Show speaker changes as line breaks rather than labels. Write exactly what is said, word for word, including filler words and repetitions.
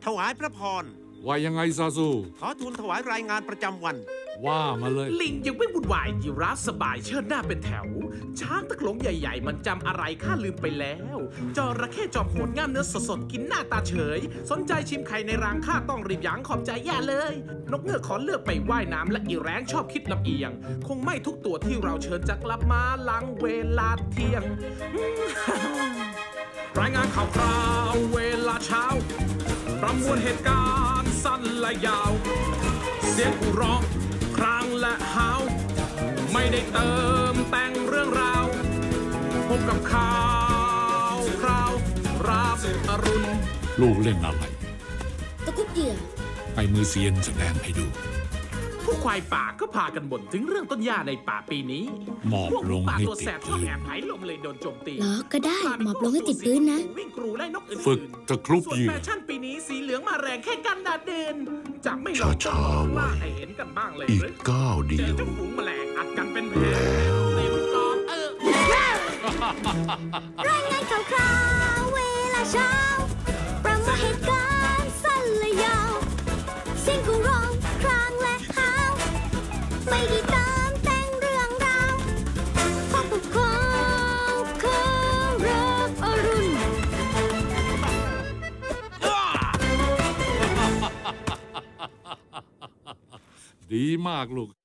ถวายพระพร
ว่ายังไงซาซู
ขอทูลถวายรายงานประจำวัน
ว่ามาเลย
ลิงยังไม่วุ่นวายยีราฟสบายเชิดหน้าเป็นแถวช้างตะโขลงใหญ่ๆมันจำอะไรข้าลืมไปแล้วจระเข้จอมโหดง่ามเนื้อสดๆกินหน้าตาเฉยสนใจชิมไข่ในรังข้าต้องรีบยั้งขอบใจแย่เลยนกเงือกขอเลือกไปว่ายน้ำและอีแร้งชอบคิดลำเอียงคงไม่ทุกตัวที่เราเชิญจะกลับมาหลังเวลาเที่ยง รายงานข่าวคราวเวลาเช้าประมวลเหตุการณ์สั้นและยาวเสียงกูร้องครางและหาวไม่ได้เติมแต่งเรื่องราวพบกับข่าวคราวราบอรุณ
ลูกเล่นอะไร
ตะกุบเหยื่อ
ให้มือเซียนแสดงให้ดู
ผู้ควายป่าก็พากันบ่นถึงเรื่องต้นหญ้าในป่าปีนี้
หมอบลงให้ติดพื้น
แอบไหลลมเลยโดนโจมตี
เหรอก็ได้หมอบลงให้ติดพื้นนะ
วิ่งกรูไล่นกอื่น
ฝึกตะครุบเหยื่อ
ส่วนแฟชั่นปีนี้สีเหลืองมาแรงแค่กันดาเด่นจะไม่ลองช้าๆไว้ให้เห็นกันบ้างเลย
อีกก้าวเดียว
เจ้าฝูงแมลงอัดกันเป็นแผลในรุ่นกองเออ
รายงานข่าวคราวเวลาเช้าประมวลเหตุการณ์สั้นและยาวเสียงกูร้องครางและหาวไม่ได้ตามแต่งเรื่องราวพบกับความของรักอรุณ
ดีมากลูก